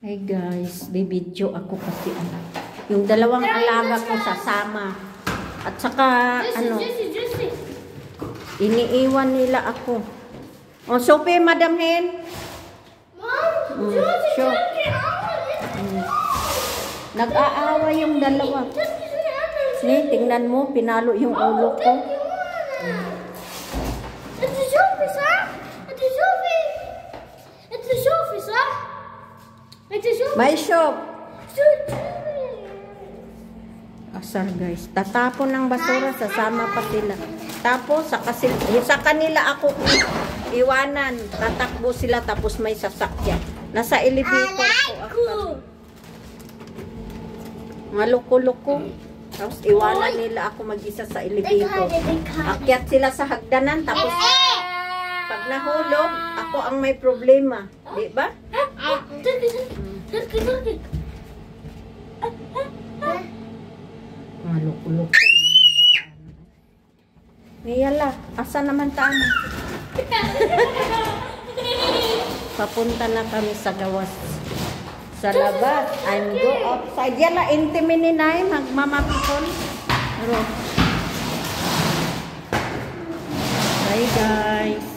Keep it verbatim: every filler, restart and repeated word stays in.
Hey guys, bibidyo ako kasi ano. Yung dalawang alaga ko sasama. At saka ano, iniiwan nila ako. Oh, Sophie, Madam Hen. Mom, Mm, sure. Mm. Nag-aawa yung dalawa. Ni, tingnan mo, pinalo yung ulo ko. It's a Sophie, sir. It's a Sophie. It's a Sophie, sir. It's a Sophie. May shop. Sophie. Asar guys, tatapon ng basura, sasama pa sila. Tapos sa, kasi, sa kanila ako iwanan, tatakbo sila tapos may sasakyan. Nasa elevator ko ako. Mga loko-loko. Tapos iwanan nila ako mag-isa sa elevator. Akyat sila sa hagdanan tapos pag nahulog, ako ang may problema. Di ba? Mga loko-loko. Niyala, asa naman tama? Papunta na kami sa gawas. Sa labas. I'm go outside. Yala, intimini na eh. Magmamapikon. Pero, bye guys.